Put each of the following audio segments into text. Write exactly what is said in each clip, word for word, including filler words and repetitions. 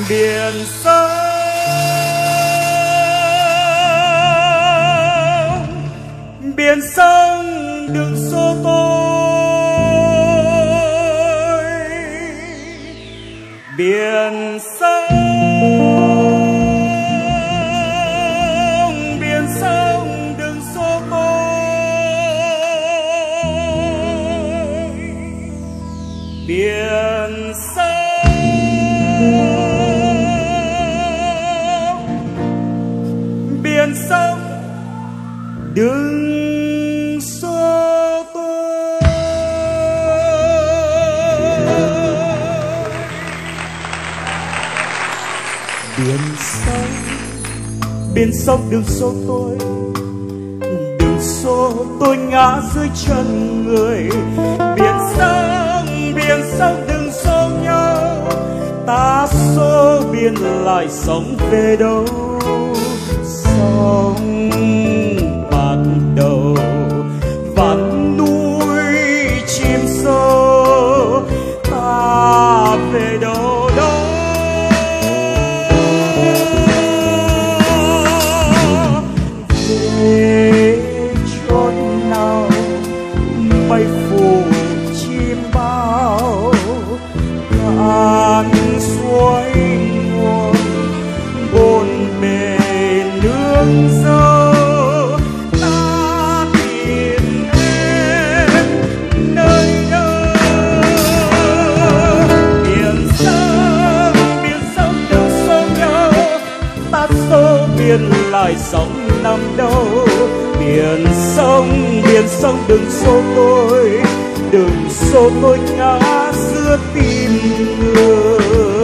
biển sông biển sông đừng xô tôi, biển sông biển sông đừng xô tôi, biển sông biển sông đừng biển sông biển sông đừng xô tôi, đừng xô tôi ngã dưới chân người. Biển sông biển sông đừng xô nhau, ta xô biển lại sống về đâu. Sông bạc đầu vạn núi chim sâu, ta về đâu đâu. Mây phủ chim bao cạn suối nguồn, bồn bề nước dâu, ta tìm em nơi đâu. Biển sông biển sông đừng xô nhau, ta xô biển lại sống nằm đâu. Biển sông biển sông đừng xô tôi, đừng xô tôi ngã giữa tim người.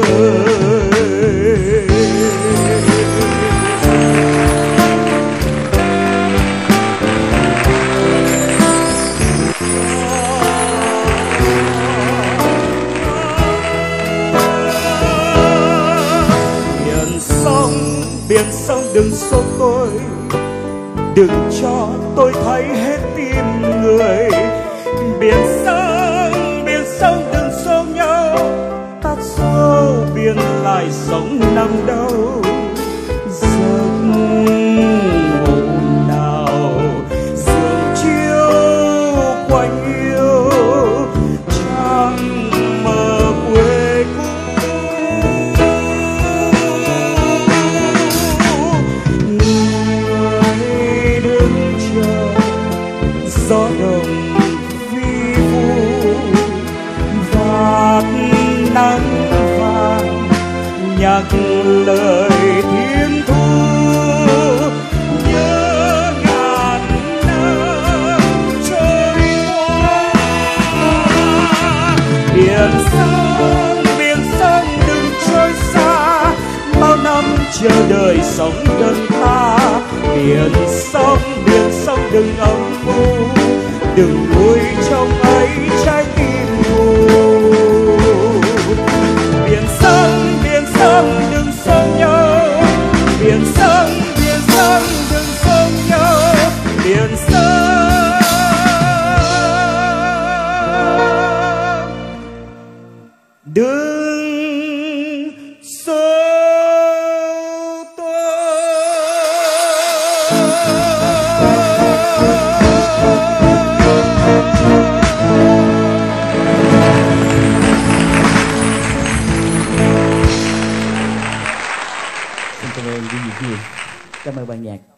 Biển sông biển sông đừng xô tôi, đừng cho tôi thấy hết tim người. Biển sông biển sông đừng xô nhau, ta xô biển lại sống nằm đâu. Giấc ngủ nào giường chiếu quanh yêu, chẳng mơ quê cũ. Gió đồng vi vu vạt nắng vàng, nhạc lời thiên thu. Nhớ ngàn năm trôi qua, biển sông biển sông đừng trôi xa, bao năm chờ đợi sống gần ta. Biển sông biển sông đừng âm u, đừng nuôi trong ấy trái tim mù. Biển sông biển sông đừng xô nhau, biển sông biển sông đừng xô nhau. Biển sông đừng xô Cảm ơn diễn viên. Cảm ơn ban nhạc.